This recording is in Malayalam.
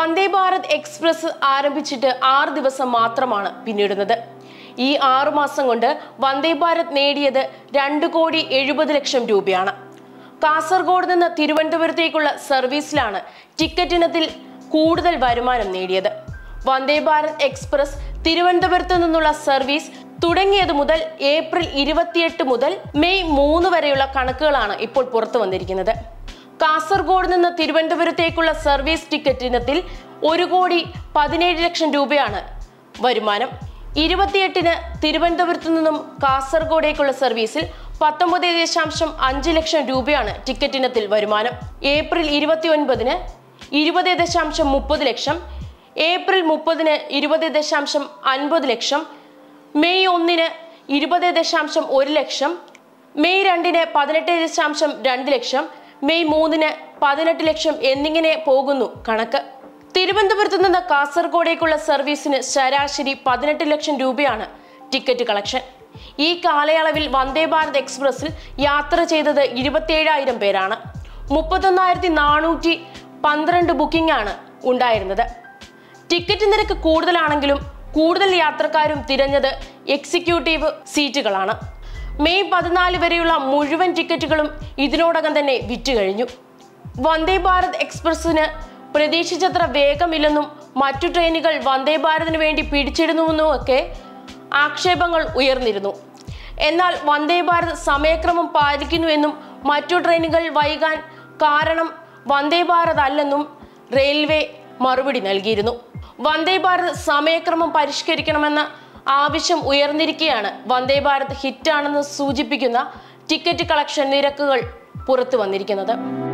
വന്ദേ ഭാരത് എക്സ്പ്രസ് ആരംഭിച്ചിട്ട് 6 ദിവസം മാത്രമാണ് പിന്നിടുന്നത്. ഈ 6 മാസം കൊണ്ട് വന്ദേ ഭാരത് നേടിയത് 2,70,00,000 രൂപയാണ്. കാസർഗോഡ് നിന്ന് തിരുവനന്തപുരത്തേക്കുള്ള സർവീസിലാണ് ടിക്കറ്റ് ഇനത്തിൽ കൂടുതൽ വരുമാനം നേടിയത്. വന്ദേ ഭാരത് എക്സ്പ്രസ് തിരുവനന്തപുരത്ത് നിന്നുള്ള സർവീസ് തുടങ്ങിയത് മുതൽ ഏപ്രിൽ 28 മുതൽ മെയ് 3 വരെയുള്ള കണക്കുകളാണ് ഇപ്പോൾ പുറത്തു വന്നിരിക്കുന്നത്. കാസർഗോഡ് നിന്ന് തിരുവനന്തപുരത്തേക്കുള്ള സർവീസ് ടിക്കറ്റ് ഇനത്തിൽ 1,17,00,000 രൂപയാണ് വരുമാനം. 28-ന് തിരുവനന്തപുരത്ത് നിന്നും കാസർഗോഡേക്കുള്ള സർവീസിൽ 19.5 ലക്ഷം രൂപയാണ് ടിക്കറ്റ് ഇനത്തിൽ വരുമാനം. ഏപ്രിൽ 29-ന് 20.30 ലക്ഷം, ഏപ്രിൽ 30-ന് 20.50 ലക്ഷം, മെയ് 1-ന് 20.1 ലക്ഷം, മെയ് 2-ന് 18.2 ലക്ഷം, മെയ് 3-ന് 18 ലക്ഷം എന്നിങ്ങനെ പോകുന്നു കണക്ക്. തിരുവനന്തപുരത്ത് നിന്ന് കാസർഗോഡേക്കുള്ള സർവീസിന് ശരാശരി 18 ലക്ഷം രൂപയാണ് ടിക്കറ്റ് കളക്ഷൻ. ഈ കാലയളവിൽ വന്ദേ ഭാരത് എക്സ്പ്രസിൽ യാത്ര ചെയ്തത് 27,000 പേരാണ്. 31,412 ബുക്കിംഗ് ആണ് ഉണ്ടായിരുന്നത്. ടിക്കറ്റ് നിരക്ക് കൂടുതലാണെങ്കിലും കൂടുതൽ യാത്രക്കാരും തിരഞ്ഞത് എക്സിക്യൂട്ടീവ് സീറ്റുകളാണ്. മെയ് 14 വരെയുള്ള മുഴുവൻ ടിക്കറ്റുകളും ഇതിനോടകം തന്നെ വിറ്റുകഴിഞ്ഞു. വന്ദേ ഭാരത് എക്സ്പ്രസിന് പ്രതീക്ഷിച്ചത്ര വേഗമില്ലെന്നും മറ്റു ട്രെയിനുകൾ വന്ദേ ഭാരതിന് വേണ്ടി പിടിച്ചിടുന്നുവെന്നുമൊക്കെ ആക്ഷേപങ്ങൾ ഉയർന്നിരുന്നു. എന്നാൽ വന്ദേ ഭാരത് സമയക്രമം പാലിക്കുന്നുവെന്നും മറ്റു ട്രെയിനുകൾ വൈകാൻ കാരണം വന്ദേ ഭാരത് അല്ലെന്നും റെയിൽവേ മറുപടി നൽകിയിരുന്നു. വന്ദേ ഭാരത് സമയക്രമം പരിഷ്കരിക്കണമെന്ന ആവശ്യം ഉയർന്നിരിക്കെയാണ് വന്ദേ ഭാരത് ഹിറ്റാണെന്ന് സൂചിപ്പിക്കുന്ന ടിക്കറ്റ് കളക്ഷൻ നിരക്കുകൾ പുറത്തു വന്നിരിക്കുന്നത്.